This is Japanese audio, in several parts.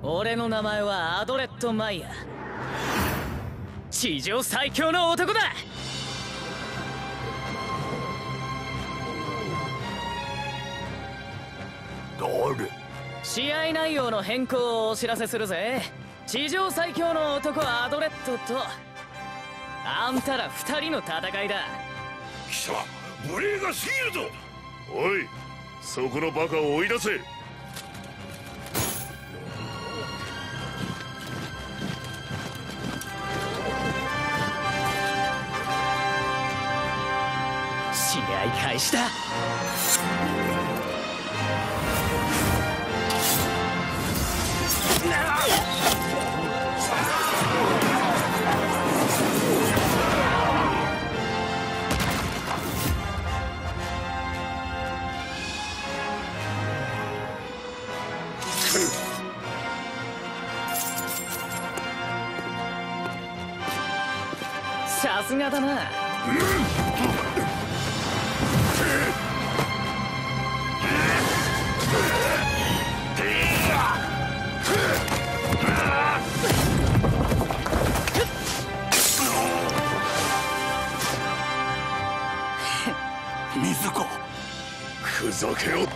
俺の名前はアドレッド・マイヤー。地上最強の男だ。 誰？ 試合内容の変更をお知らせするぜ。地上最強の男アドレッドとあんたら二人の戦いだ。 貴様無礼が過ぎるぞ。おい、そこのバカを追い出せ。 試合開始だ。さすがだな。 水子、ふざけおって。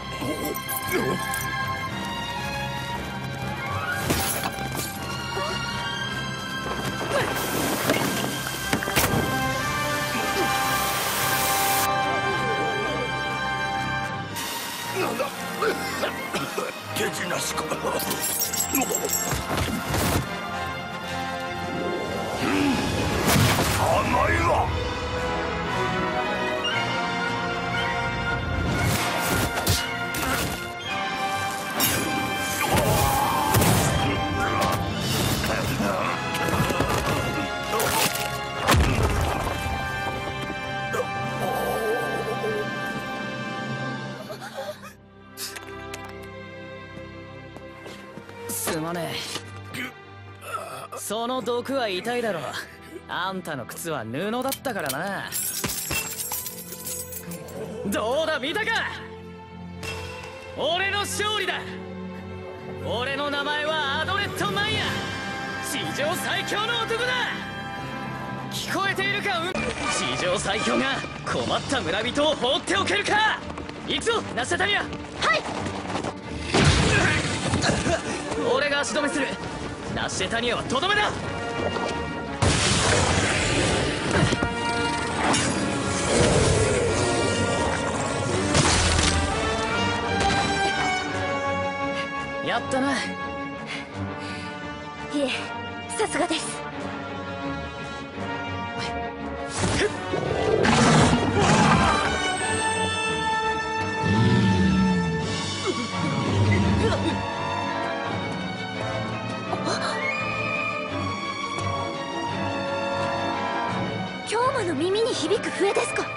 なんだ手品しか。甘いわ。 すまねえ。その毒は痛いだろう。あんたの靴は布だったからな。どうだ、見たか。俺の勝利だ。俺の名前はアドレッド・マイヤー。地上最強の男だ。聞こえているか。地上最強が困った村人を放っておけるか。行くぞナシャタニア。はい。俺が足止めする。ナッシェタニアはとどめだ。やったな。いえ、さすがです。京馬の耳に響く笛ですか。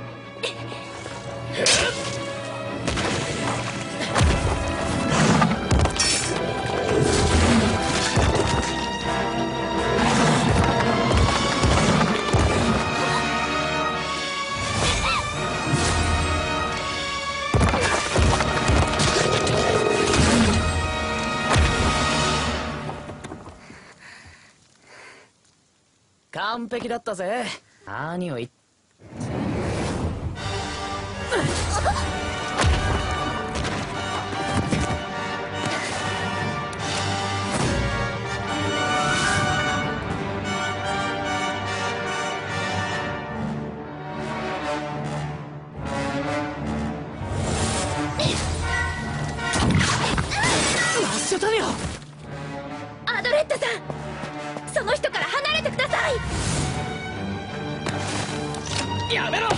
完璧だったぜ。何を言っ。ナッシュタニア。 アドレッドさん、その人から離れてください。 やめろ。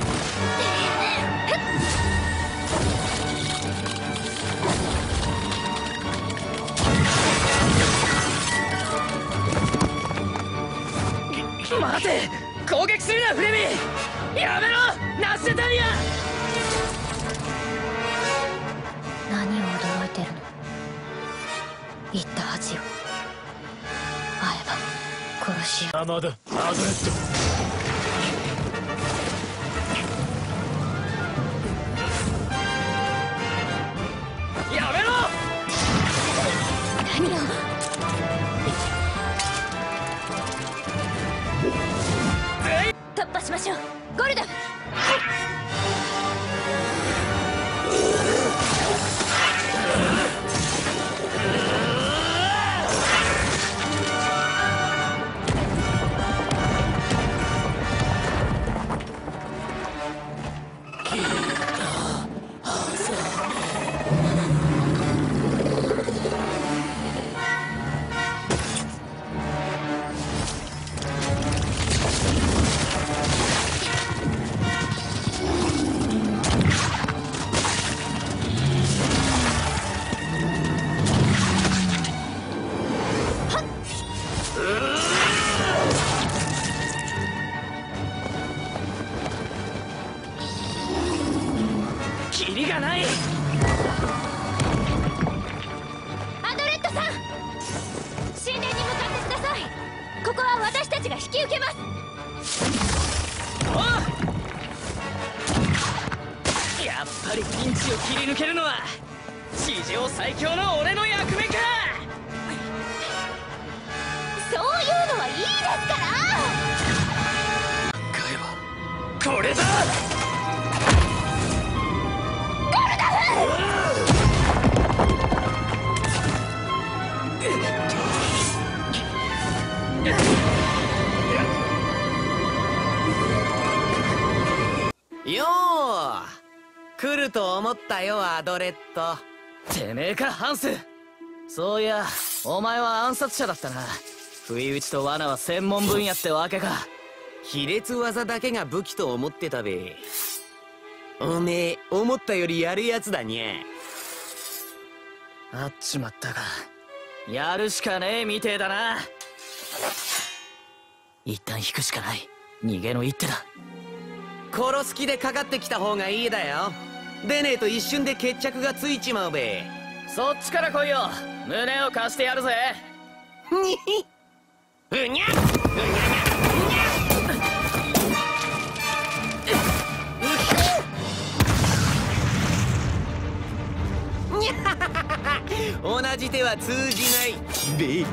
待て、攻撃するなフレミ。やめろナッシェタニア。 何を驚いてるの。言ったはずよ。会えば殺し合う。 邪魔だアドレッド。 やめろ。 みろ。突破しましょう、ゴルダム。 キリがない。 アドレッドさん、神殿に向かってください。ここは私たちが引き受けます。 おう、やっぱりピンチを切り抜けるのは史上最強の俺の役目か。 そういうのはいいですから。 答えはこれだ。 よう来ると思ったよ、アドレッド。 てめえか、ハンス。そういやお前は暗殺者だったな。不意打ちと罠は専門分野ってわけか。 卑劣技だけが武器と思ってたべ。おめえ思ったよりやるやつだにゃ。 あっちまったか。やるしかねえみてえだな。一旦引くしかない。逃げの一手だ。 殺す気でかかってきた方がいいだよ。でねえと一瞬で決着がついちまうべ。 そっちから来いよ。胸を貸してやるぜ。 にひうにゃうにゃにゃにゃ同じ手は通じないべ。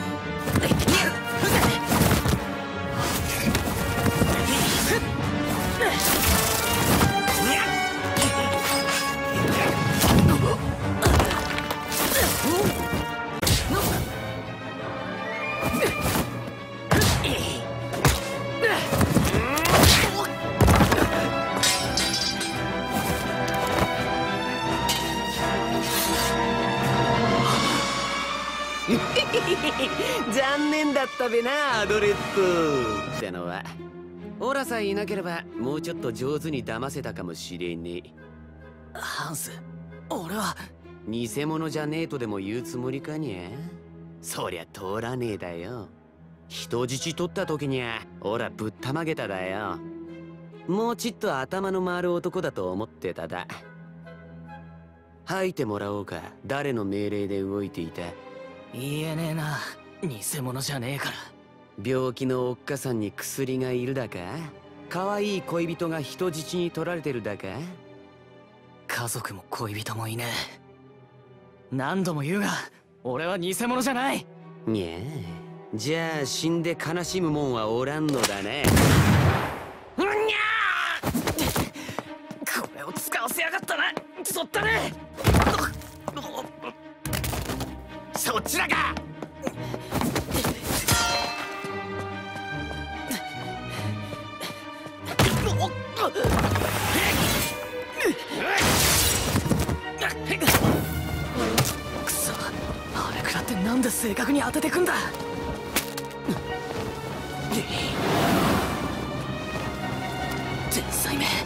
残念だったべな、アドレッドってのは。オラさえいなければもうちょっと上手に騙せたかもしれねえ。 ハンス、俺は偽物じゃねえとでも言うつもりかにゃ。そりゃ通らねえだよ。人質取った時にゃオラぶったまげただよ。もうちっと頭の回る男だと思ってただ。吐いてもらおうか。誰の命令で動いていた？ 言えねえな。偽物じゃねえから。 病気のおっかさんに薬がいるだか？可愛い恋人が人質に取られてるだか？ 家族も恋人もいねえ。何度も言うが俺は偽物じゃない。 にゃあ、じゃあ死んで悲しむもんはおらんのだね。 うにゃー、これを使わせやがったな。そったね。そっちだか。くそ、あれくらってなんで正確に当ててくんだ。天才め。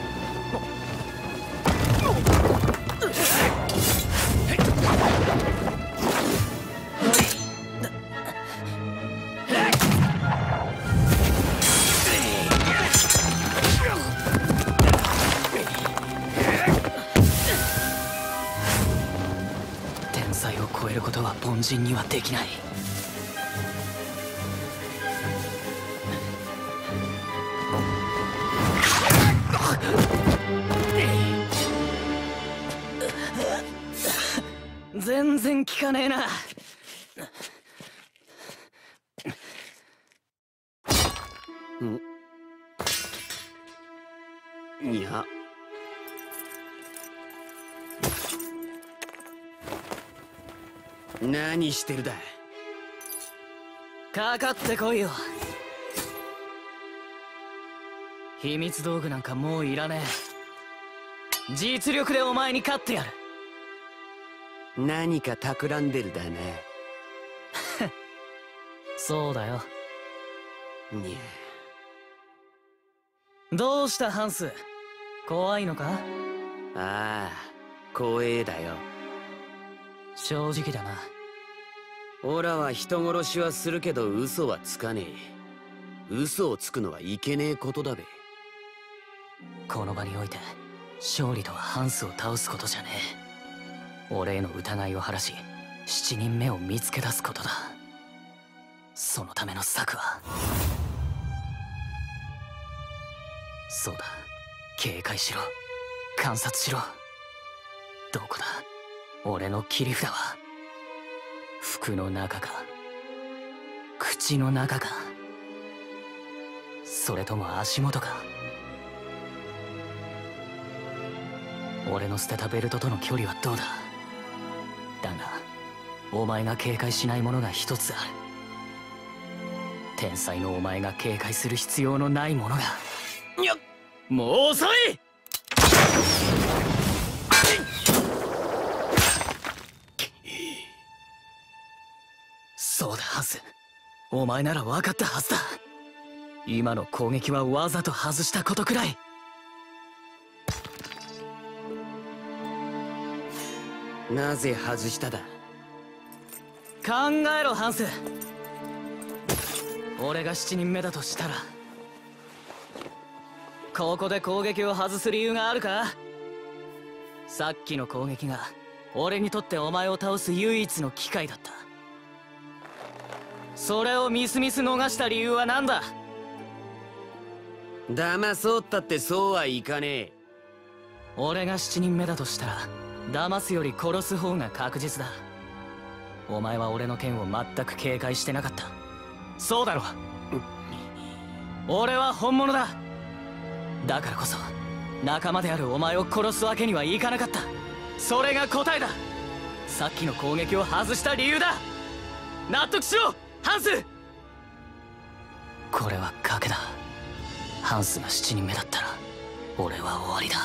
天才を超えることは凡人にはできない。全然効かねえな。 いや、何してるだ。 かかってこいよ。秘密道具なんかもういらねえ。実力でお前に勝ってやる。 何か企んでるだね。 そうだよ。 にゃ。どうしたハンス、怖いのか？ ああ、光栄だよ。 正直だな。 オラは人殺しはするけど嘘はつかねえ。嘘をつくのはいけねえことだべ。 この場において勝利とはハンスを倒すことじゃねえ。俺への疑いを晴らし7人目を見つけ出すことだ。そのための策は、そうだ、警戒しろ、観察しろ。どこだ俺の切り札は。服の中か、口の中か、それとも足元か。俺の捨てたベルトとの距離はどうだ？だがお前が警戒しないものが一つある。天才のお前が警戒する必要のないものが。にゃっ、もう遅い！そうだハンス、お前なら分かったはずだ。今の攻撃はわざと外したことくらい。 なぜ外しただ？ 考えろハンス。俺が7人目だとしたら、ここで攻撃を外す理由があるか？さっきの攻撃が俺にとってお前を倒す唯一の機会だった。それをみすみす逃した理由は何だ？ 騙そうったってそうはいかねえ。 俺が7人目だとしたら騙すより殺す方が確実だ。お前は俺の剣を全く警戒してなかった。そうだろ？俺は本物だ。だからこそ仲間であるお前を殺すわけにはいかなかった。それが答えだ。さっきの攻撃を外した理由だ。納得しろハンス。これは賭けだ。ハンスが7人目だったら俺は終わりだ。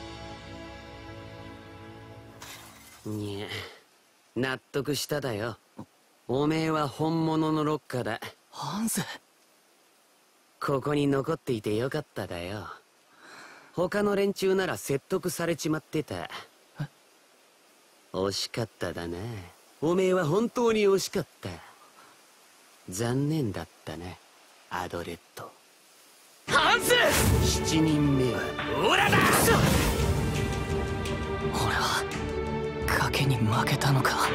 にゃ、納得しただよ。おめえは本物のロッカーだ。 ハンス、 ここに残っていてよかっただよ。他の連中なら説得されちまってた。惜しかっただな。おめえは本当に惜しかった。残念だったな、アドレッド。 ハンス ！7人目はオラだ！ 俺は賭けに負けたのか。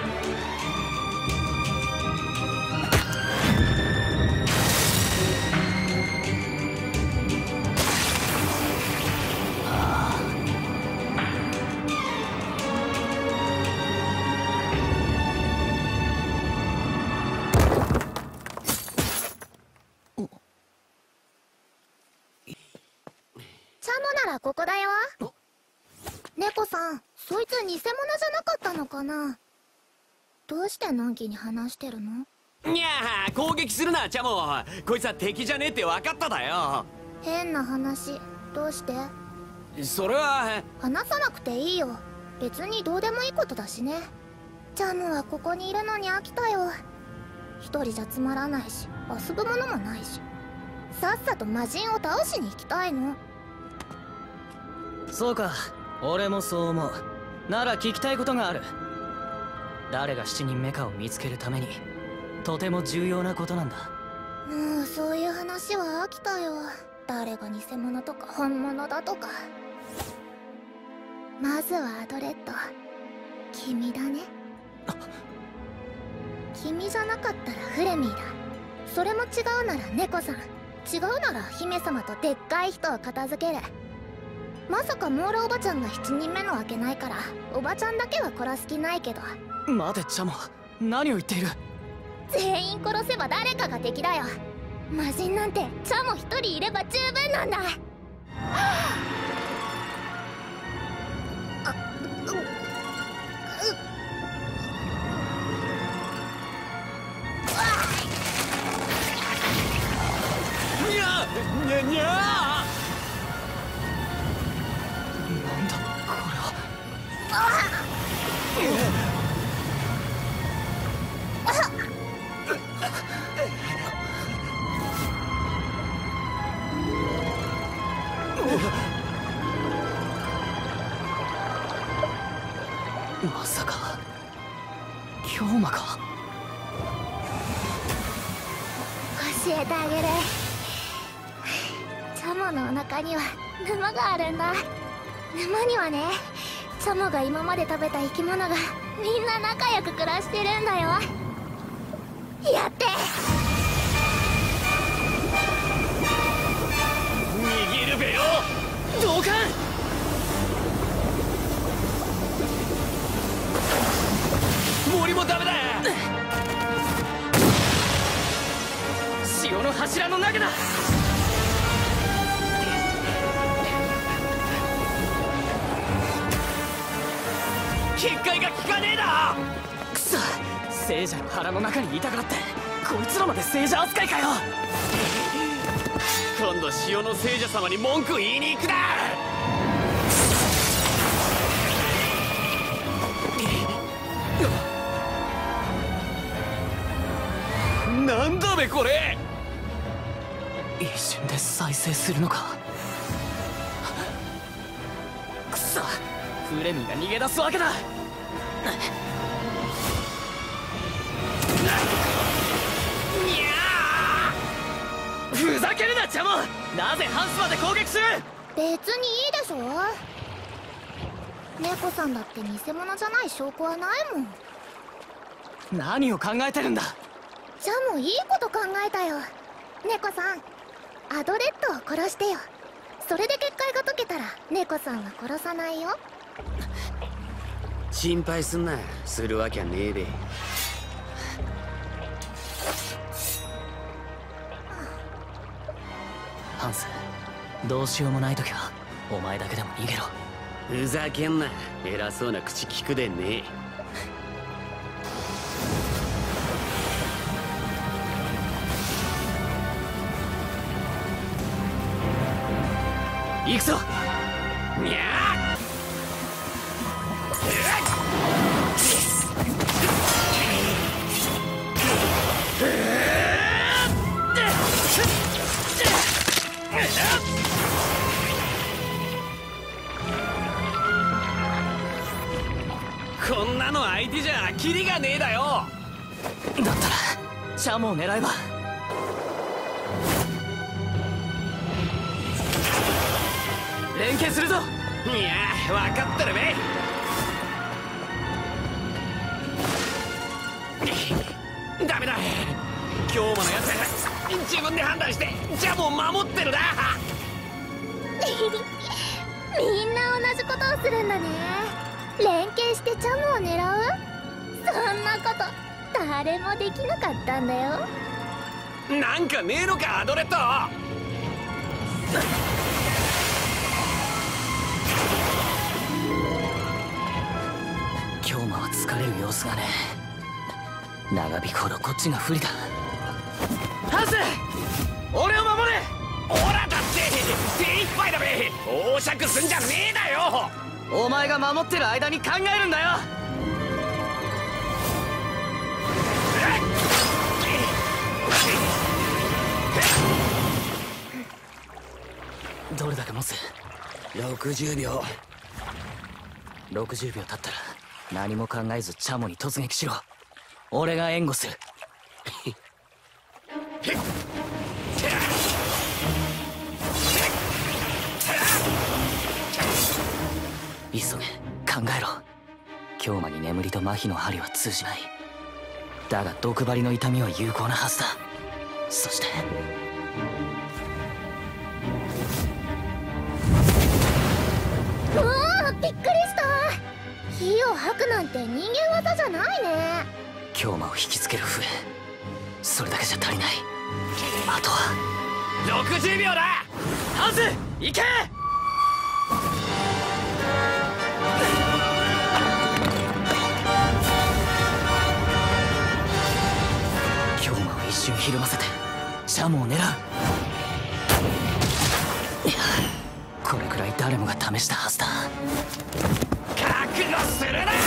チャモならここだよ。猫さん、そいつ偽物じゃなかったのかな？どうしてのんきに話してるの？ にゃあ、攻撃するなチャモ。こいつは敵じゃねえって分かっただよ。 変な話。どうして？ それは話さなくていいよ。別にどうでもいいことだしね。チャモはここにいるのに飽きたよ。一人じゃつまらないし遊ぶものもないし、さっさと魔人を倒しに行きたいの。 そうか、俺もそう思う。なら聞きたいことがある。誰が7人目かを見つけるためにとても重要なことなんだ。 もうそういう話は飽きたよ。誰が偽物とか本物だとか。まずはアドレッド、君だね。君じゃなかったらフレミーだ。それも違うなら猫さん、違うなら姫様とでっかい人を片付ける。まさかモーラおばちゃんが7人目のわけないから、おばちゃんだけは殺す気ないけど。 待てチャモ、何を言っている？ 全員殺せば誰かが敵だよ。魔人なんてチャモ一人いれば十分なんだ。 にゃにゃにゃなんだこれは。まさか京馬か。 教えてあげる。チャモのお腹には沼があるんだ。沼にはね、チャモが今まで食べた生き物がみんな仲良く暮らしてるんだよ。やって。 握るべよ同感。 森もダメだ。 潮の柱の中だ。 結界が効かねえだ。 くそ、聖者の腹の中にいたからってこいつらまで聖者扱いかよ。 今度潮の聖者様に文句言いに行くだ。なんだべこれ。 一瞬で再生するのか。くそ、フレミが逃げ出すわけだ。ふざけるなチャモ。なぜハンスまで攻撃する。 別にいいでしょ。猫さんだって偽物じゃない証拠はないもん。 何を考えてるんだ。 じゃあもういいこと考えたよ。猫さん、アドレッドを殺してよ。それで結界が解けたら猫さんは殺さないよ。 心配すんな。するわけはねえべ。 ハンス、どうしようもない時はお前だけでも逃げろ。 ふざけんな。偉そうな口聞くでねえ。行くぞ。 にゃこんなの相手じゃキリがねえだよ。 だったらチャモを狙えば。連携するぞ。 いや分かってるべ。ダメだ。今日ものやつ自分で判断してジャムを守ってるだ。 みんな同じことをするんだね。連携してチャムを狙う。そんなこと誰もできなかったんだよ。 なんかねえのかアドレッド。 京馬は疲れる様子がね。長引くほどこっちが不利だ。ハンス、俺を守れ。 オラだって精一杯だべ。横尺すんじゃねえだよ。 お前が守ってる間に考えるんだよ。どれだけ持つ。 60秒。 60秒経ったら何も考えずチャモに突撃しろ。俺が援護する。急げ、考えろ。京馬に眠りと麻痺の針は通じない。だが毒針の痛みは有効なはずだ。そしてうわー、びっくりした。火を吐くなんて人間技じゃないね。 京馬を引きつける笛、 それだけじゃ足りない。あとは60秒だ。ハンス行け。京馬を一瞬ひるませてシャモを狙う。いや、これくらい誰もが試したはずだ。覚悟するな。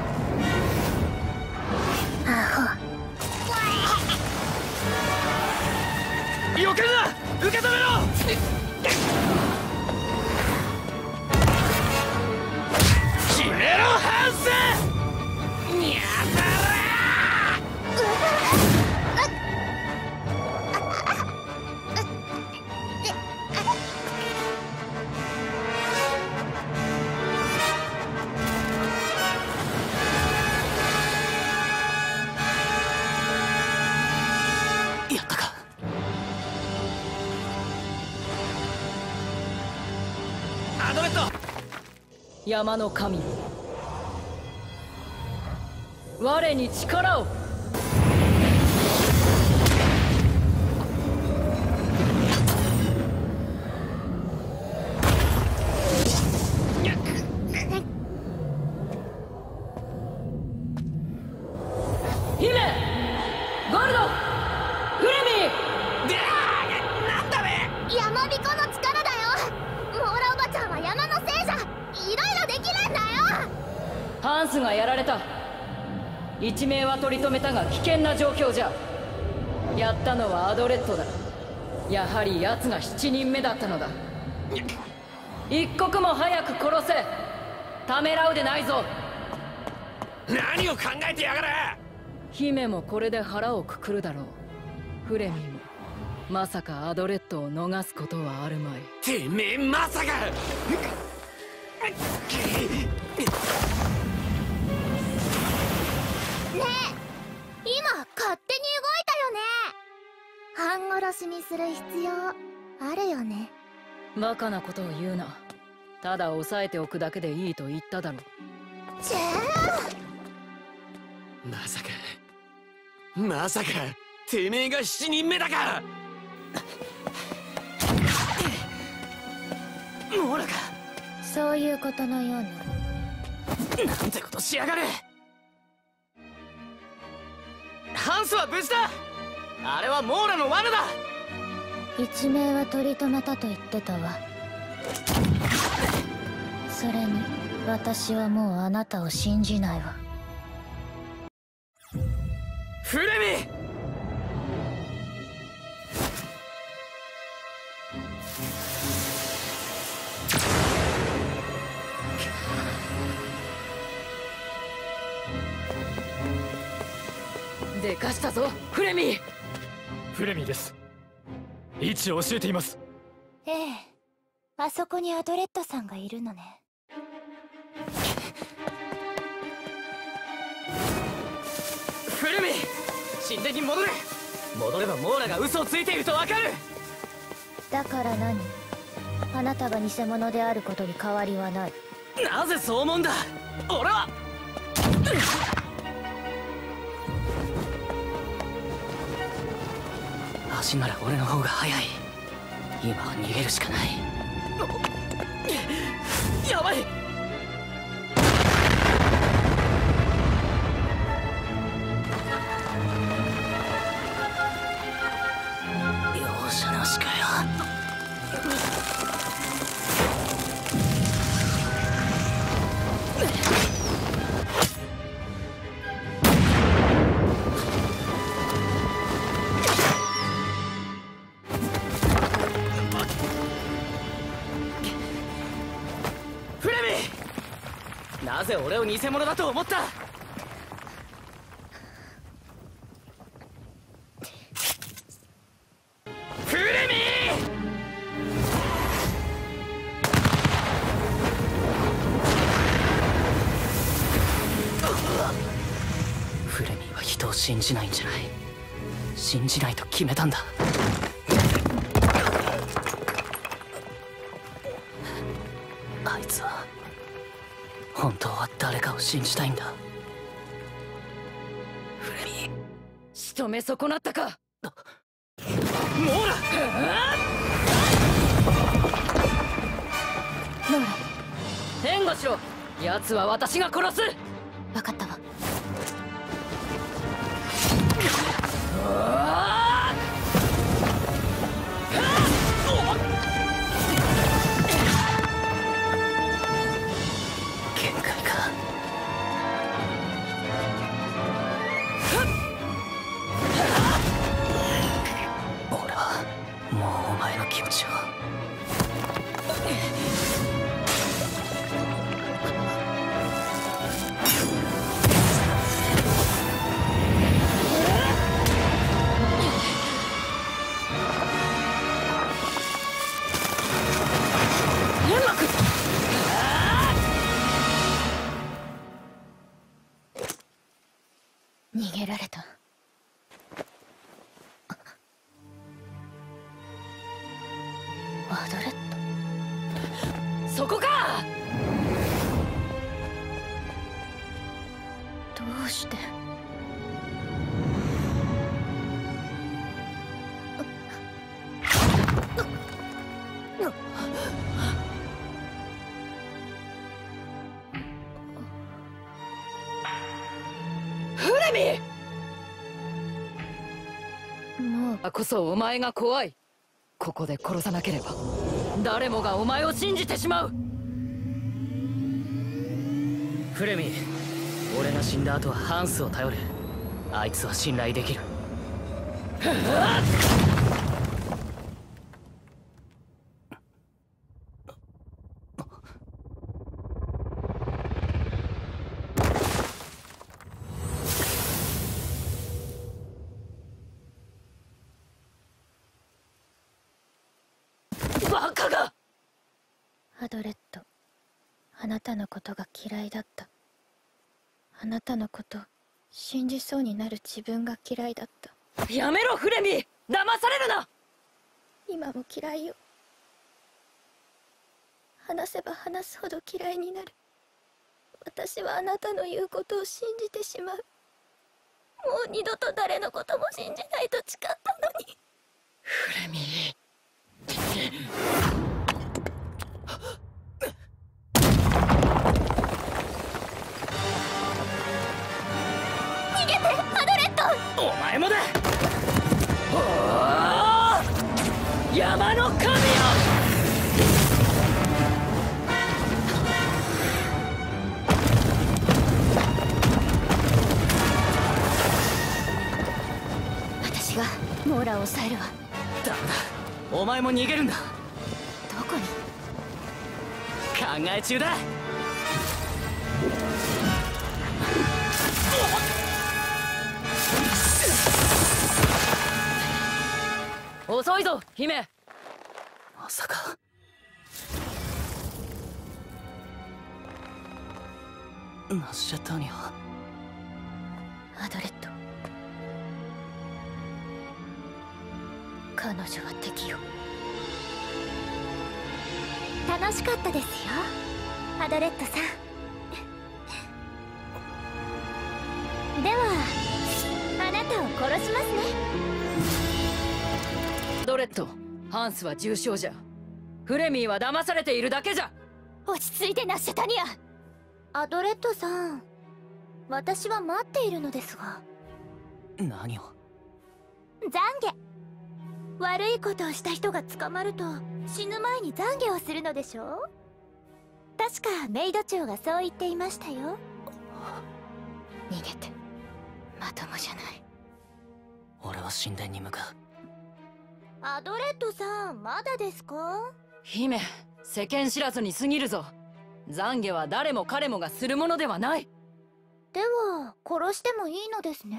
ア避けるな。受け止めろ。決めろハンス。にゃたら。やったか。アドレット。 山の神、我に力を。姫ゴールド、フレミー。 なんだべ。 やまびこの力だよ。モーラおばちゃんは山のせいじゃいろいろできるんだよ。 ハンスがやられた。一命は取り留めたが危険な状況じゃ。やったのはアドレットだ。やはり奴が7人目だったのだ。一刻も早く殺せ。ためらうでないぞ。 何を考えてやがる。 姫もこれで腹をくくるだろう。フレミーもまさかアドレットを逃すことはあるまい。 てめえまさか。 ねえ、今勝手に動いたよね。半殺しにする必要あるよね。 バカなことを言うな。ただ抑えておくだけでいいと言っただろう。 じゃあまさかてめえが7人目だか。 モーラか。 そういうことのような。 なんてことしやがる。ハンスは無事だ。あれはモーラの罠だ。 一命は取り留めたと言ってたわ。それに私はもうあなたを信じないわ。 フレミでかしたぞフレミー。 フレミーです。位置を教えています。 ええ、あそこにアドレットさんがいるのね。 フレミ神殿に戻れ。戻ればモーラが嘘をついているとわかる。 だから何？あなたが偽物であることに変わりはない。 なぜそう思うんだ。俺は足なら俺の方が速い。今は逃げるしかない。やばい。容赦なしかよ。なぜ俺を偽物だと思った。フレミフレミーは人を信じないんじゃない。信じないと決めたんだ。あいつは本当は誰かを信じたいんだ。フレミー仕留め損なったか。 モーラ。 ノーラ、 援護しろ。奴は私が殺す。 分かったわ。 限界か。俺はもうお前の気持ちを。 逃げられた。アドレッそこか。 ト、どうして。 フレミ。 もうこそお前が怖い。ここで殺さなければ誰もがお前を信じてしまう。 フレミ、俺が死んだ後はハンスを頼る。あいつは信頼できる。 バカが。 アドレット、あなたのことが嫌いだった。あなたのこと信じそうになる自分が嫌いだった。 やめろフレミ。騙されるな。 今も嫌いよ。話せば話すほど嫌いになる。私はあなたの言うことを信じてしまう。もう二度と誰のことも信じないと誓ったのに。 フレミ。 逃げて、アドレット。 お前もだ。 山の神よ。 私がモーラを抑えるわ。 ダメだ、お前も逃げるんだ。 どこに。 考え中だ。 遅いぞ姫。 まさか。ナシェタニア。 アドレット、彼女は敵よ。 楽しかったですよ、アドレットさん。ではあなたを殺しますね。 アドレット、ハンスは重傷じゃ。フレミーは騙されているだけじゃ。 落ち着いてナッシェタニア。 アドレットさん、私は待っているのですが。 何を。 懺悔。悪いことをした人が捕まると死ぬ前に懺悔をするのでしょ。確かメイド長がそう言っていましたよ。 逃げて、まともじゃない。 俺は神殿に向かう。 アドレットさん、まだですか。 姫、世間知らずに過ぎるぞ。懺悔は誰も彼もがするものではない。 では殺してもいいのですね。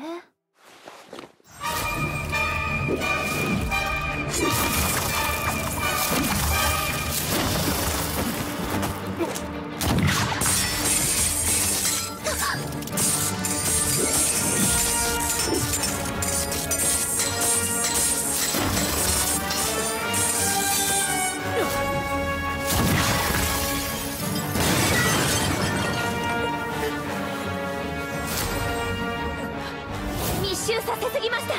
ミッ集させすぎました。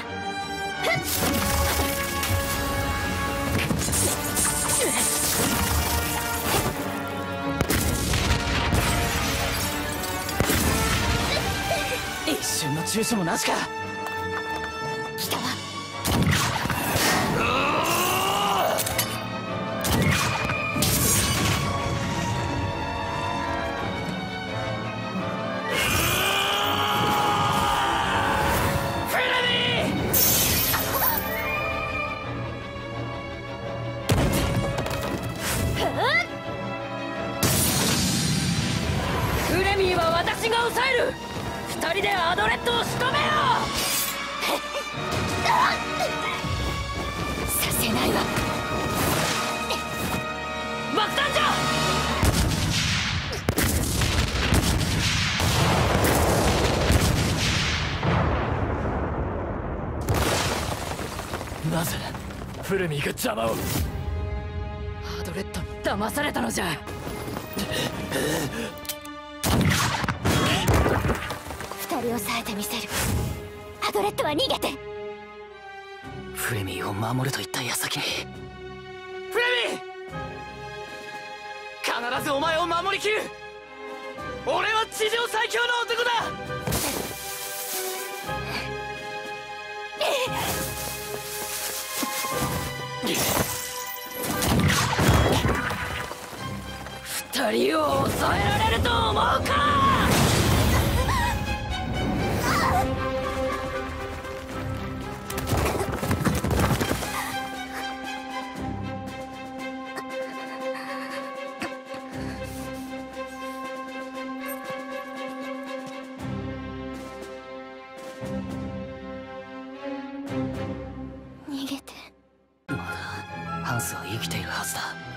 一瞬の躊躇もなしか。 来たわ。 フレミーは私が抑える。二人でアドレットを仕留めよさせないわ。 う。爆弾じゃ。 なぜフレミーが邪魔を。 アドレットに騙されたのじゃ。 二人を抑えてみせる。アドレットは逃げて。 フレミーを守ると言った矢先に。フレミー、必ずお前を守りきる。俺は地上最強の男だ。 二人を抑えられると思うか。 逃げて。 まだハンスは生きているはずだ。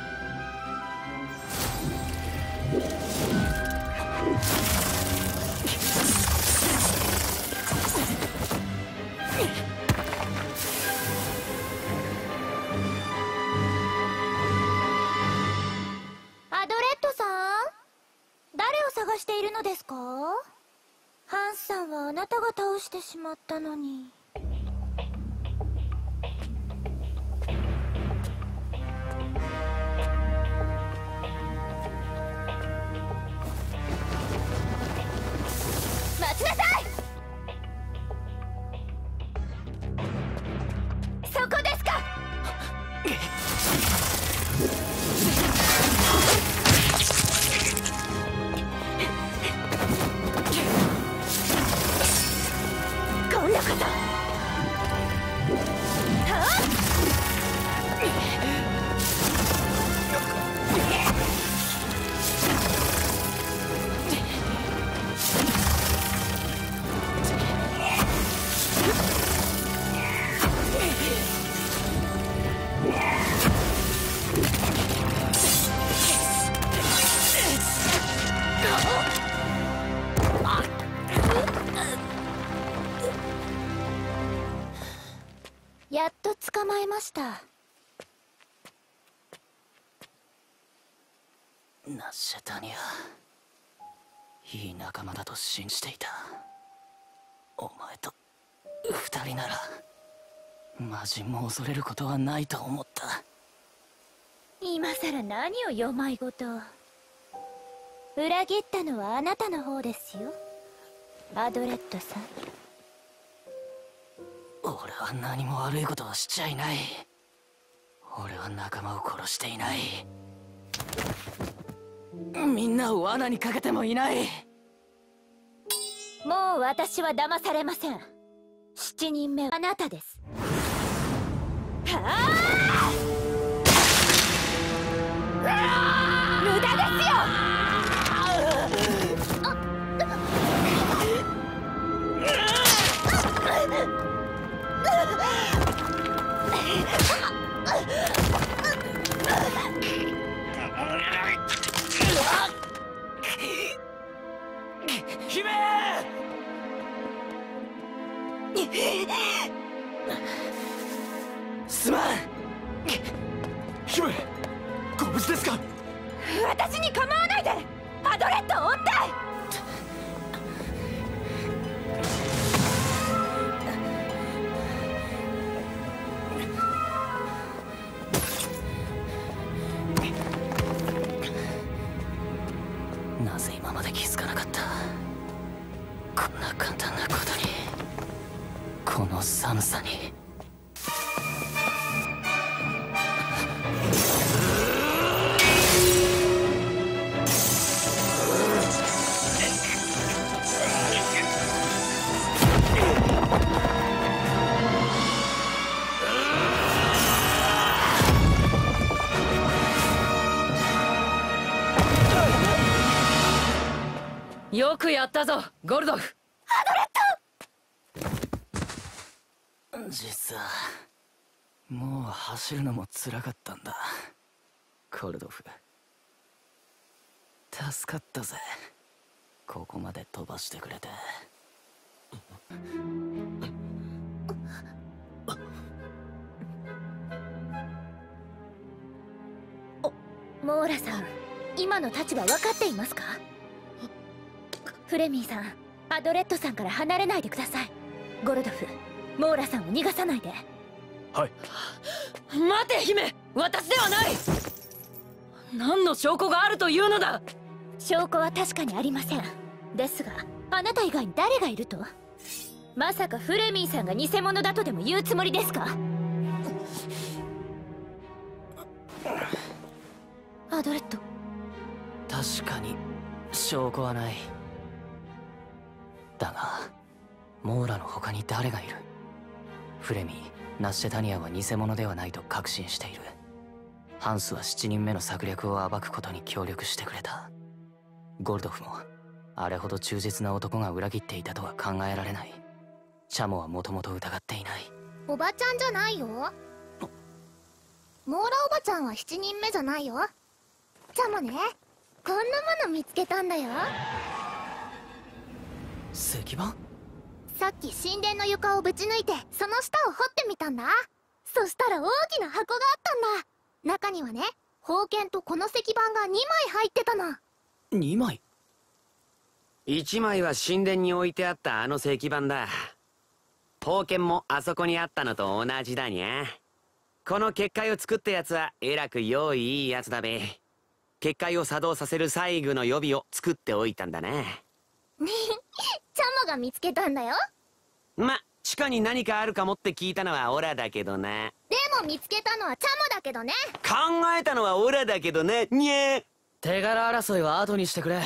アドレットさん、誰を探しているのですか？ハンスさんはあなたが倒してしまったのに。 待ちなさい。そこですか。今度こそ。はあ。 やっと捕まえました。 ナッシェタニア、いい仲間だと信じていた。お前と二人ならマジも恐れることはないと思った。 今さら何をよまいごと。裏切ったのはあなたの方ですよ、アドレットさん。 俺は何も悪いことはしちゃいない。俺は仲間を殺していない。みんなを罠にかけてもいない。 もう私は騙されません。7人目はあなたです。はあ、無駄ですよ。 姫！すまん。 姫、ご無事ですか？ 私に構わないで。アドレットを追って。 この寒さに。よくやったぞゴルドフ。実はもう走るのもつらかったんだゴルドフ。助かったぜ、ここまで飛ばしてくれて。 モーラさん、今の立場分かっていますか？フレミーさん、アドレットさんから離れないでください。ゴルドフ、モーラさんを逃がさないで。 はい。 待て姫、私ではない。何の証拠があるというのだ。 証拠は確かにありません。ですがあなた以外に誰がいると？まさかフレミーさんが偽物だとでも言うつもりですか？アドレット。 確かに証拠はない。だがモーラの他に誰がいる？フレミー、ナッシェタニアは偽物ではないと確信している。ハンスは7人目の策略を暴くことに協力してくれた。ゴルドフもあれほど忠実な男が裏切っていたとは考えられない。チャモはもともと疑っていない。 おばちゃんじゃないよ。モーラおばちゃんは7人目じゃないよ。チャモね、こんなもの見つけたんだよ。 石板？ さっき神殿の床をぶち抜いてその下を掘ってみたんだ。そしたら大きな箱があったんだ。中にはね、宝剣とこの石板が2枚入ってたの。 2枚 ？1枚は神殿に置いてあったあの石板だ。宝剣もあそこにあったのと同じだにゃ。この結界を作ったやつはえらく用意いいやつだべ。結界を作動させる最後の予備を作っておいたんだな。 チャモが見つけたんだよ。 ま、地下に何かあるかもって聞いたのはオラだけどな。 でも見つけたのはチャモだけどね。 考えたのはオラだけどね、にゃ。 手柄争いは後にしてくれ。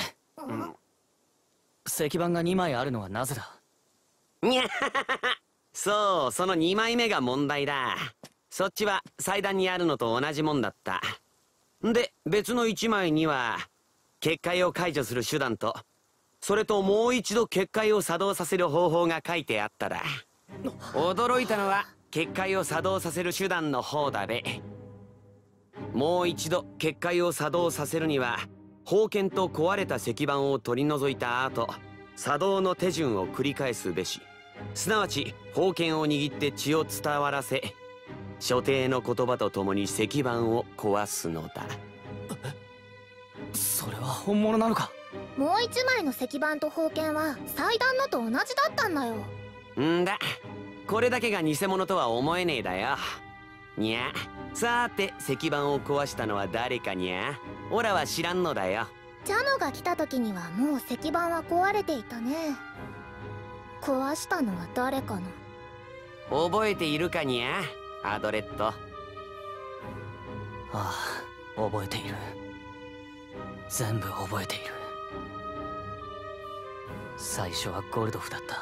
石板が2枚あるのはなぜだ？ にゃそう、その2枚目が問題だ。そっちは祭壇にあるのと同じもんだった。で、別の1枚には結界を解除する手段と、それともう一度結界を作動させる方法が書いてあっただ。驚いたのは結界を作動させる手段の方だべ。もう一度結界を作動させるには宝剣と壊れた石板を取り除いた後、作動の手順を繰り返すべし。すなわち宝剣を握って血を伝わらせ、所定の言葉とともに石板を壊すのだ。 それは本物なのか？ もう1枚の石板と宝剣は祭壇のと同じだったんだよ。 んだ、これだけが偽物とは思えねえだよ。にゃ、さーて石板を壊したのは誰かにゃ？オラは知らんのだよ。 チャモが来た時にはもう石板は壊れていたね。壊したのは誰かな？ 覚えているかにゃ、アドレット。 ああ、覚えている。全部覚えている。最初はゴルドフだった。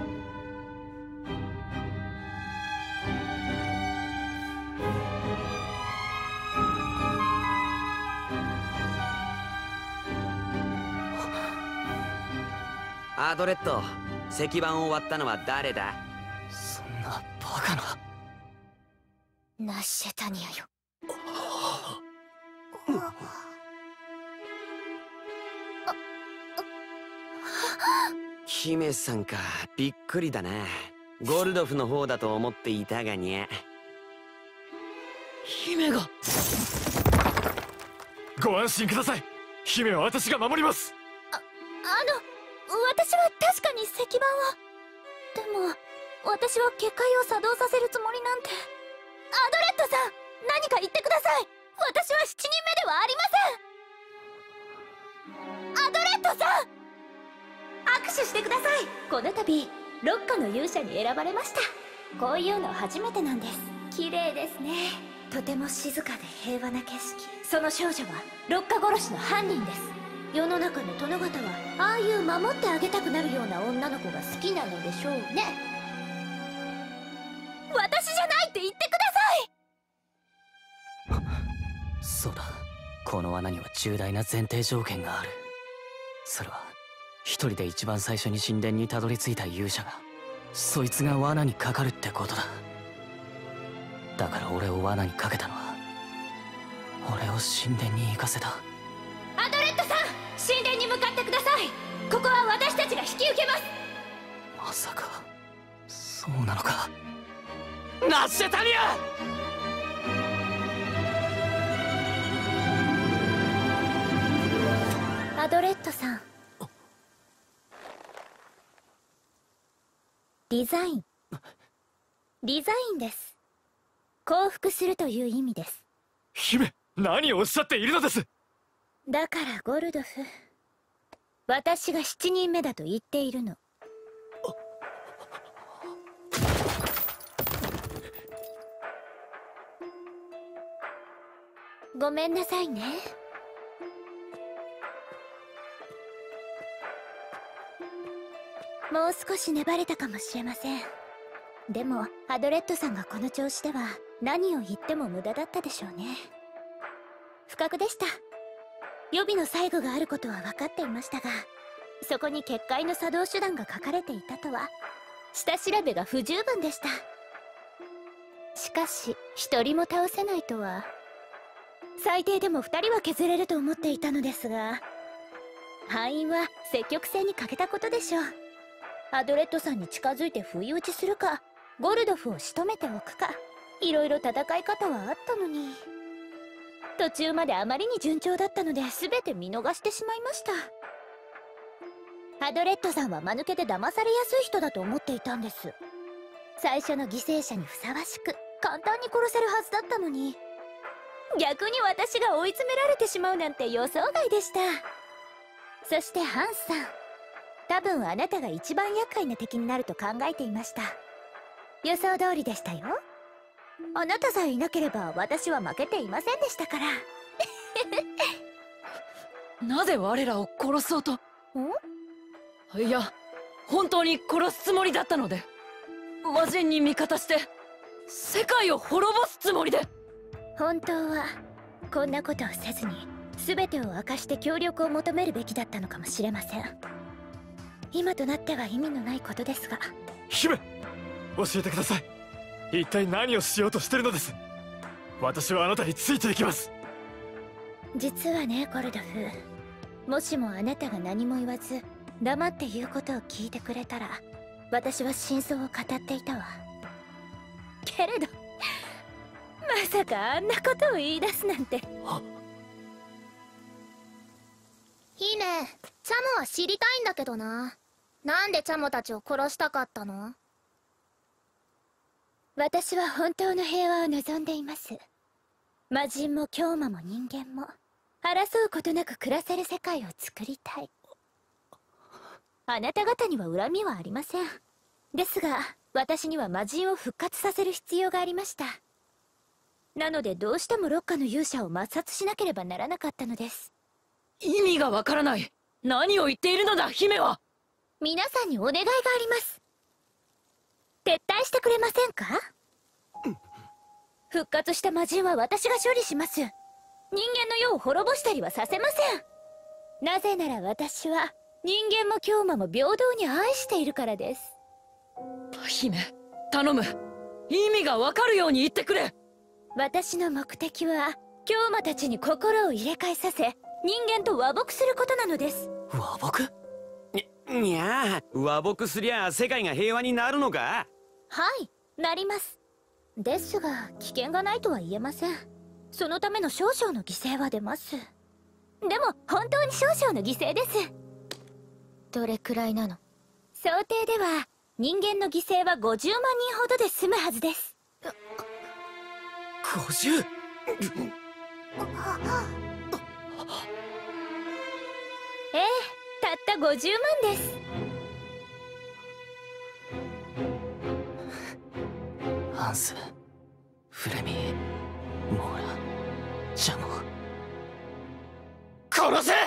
アドレット、石板を割ったのは誰だ？ そんなバカな。 ナッシェタニアよ。 姫さんか、びっくりだな。ゴルドフの方だと思っていたがにゃ。 姫が。 ご安心ください。姫は私が守ります。 私は確かに石板は。でも私は結界を作動させるつもりなんて。アドレットさん、何か言ってください。私は7人目ではありません。アドレットさん、握手してください。この度六花の勇者に選ばれました。こういうの初めてなんです。綺麗ですね。とても静かで平和な景色。その少女は六花殺しの犯人です。世の中の殿方はああいう守ってあげたくなるような女の子が好きなのでしょうね。私じゃないって言ってください。 そうだ、この罠には重大な前提条件がある。それは一人で一番最初に神殿にたどり着いた勇者が、そいつが罠にかかるってことだ。だから俺を罠にかけたのは、俺を神殿に行かせた。 アドレッドさん、神殿に向かってください。ここは私たちが引き受けます。 まさかそうなのか。 ナッシェタニア！ アドレッドさん、デザインです。降伏するという意味です。 姫、何をおっしゃっているのです。 だからゴルドフ、私が7人目だと言っているの。ごめんなさいね。もう少し粘れたかもしれません。でもアドレッドさんがこの調子では何を言っても無駄だったでしょうね。不覚でした。予備の最後があることは分かっていましたが、そこに結界の作動手段が書かれていたとは下調べが不十分でした。しかし一人も倒せないとは。最低でも2人は削れると思っていたのですが、敗因は積極性に欠けたことでしょう。アドレッドさんに近づいて不意打ちするか、ゴルドフを仕留めておくか、いろいろ戦い方はあったのに、途中まであまりに順調だったので全て見逃してしまいました。アドレッドさんは間抜けで騙されやすい人だと思っていたんです。最初の犠牲者にふさわしく簡単に殺せるはずだったのに、逆に私が追い詰められてしまうなんて予想外でした。そしてハンスさん、多分あなたが一番厄介な敵になると考えていました。予想通りでしたよ。あなたさえいなければ私は負けていませんでしたから。 なぜ我らを殺そうと？いや、本当に殺すつもりだったので、魔人に味方して世界を滅ぼすつもりで。 本当はこんなことをせずに全てを明かして協力を求めるべきだったのかもしれません。今となっては意味のないことですが。 姫、教えてください。一体何をしようとしてるのです。私はあなたについていきます。 実はね、ゴルドフ、もしもあなたが何も言わず黙って言うことを聞いてくれたら、私は真相を語っていたわ。けれどまさかあんなことを言い出すなんて。 姫、チャモは知りたいんだけどな。なんでチャモたちを殺したかったの？ 私は本当の平和を望んでいます。魔人も狂魔も人間も争うことなく暮らせる世界を作りたい。あなた方には恨みはありません。ですが私には魔人を復活させる必要がありました。なのでどうしても六花の勇者を抹殺しなければならなかったのです。 意味がわからない。何を言っているのだ、姫は。 皆さんにお願いがあります。撤退してくれませんか？復活した魔人は私が処理します。人間の世を滅ぼしたりはさせません。なぜなら私は人間も狂魔も平等に愛しているからです。 姫、頼む。意味がわかるように言ってくれ。 私の目的は狂魔たちに心を入れ替えさせ、人間と和睦することなのです。 和睦？にゃあ、和睦すりゃ世界が平和になるのか？ はい、なります。ですが危険がないとは言えません。そのための少々の犠牲は出ます。でも本当に少々の犠牲です。どれくらいなの？想定では人間の犠牲は50万人ほどで済むはずです。 50？ ええ、たった50万です。 ハンス、フレミ、モーラ、ジャモ。殺せ！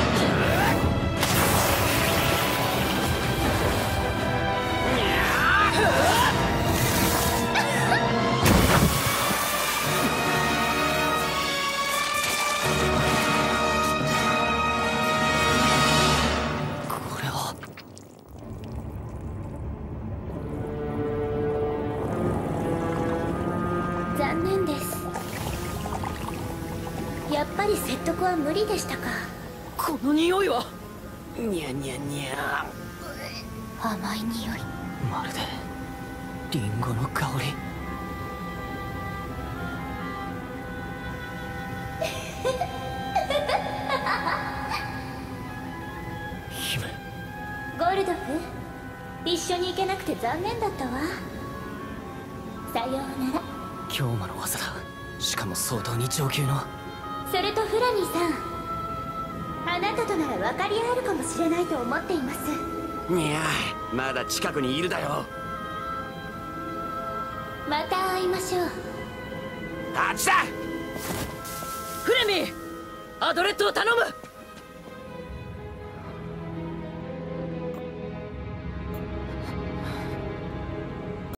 残念です。やっぱり説得は無理でしたか。 この匂いは。 にゃにゃにゃ。 甘い匂い。 まるでリンゴの香り。姫。 ゴルドフ、一緒に行けなくて残念だったわ。さようなら。 京魔の技だ。しかも相当に上級の。 それとフラミーさん、あなたとなら分かり合えるかもしれないと思っています。 にゃあ、まだ近くにいるだよ。 また会いましょう。 あっちだ。 フレミー、アドレットを頼む。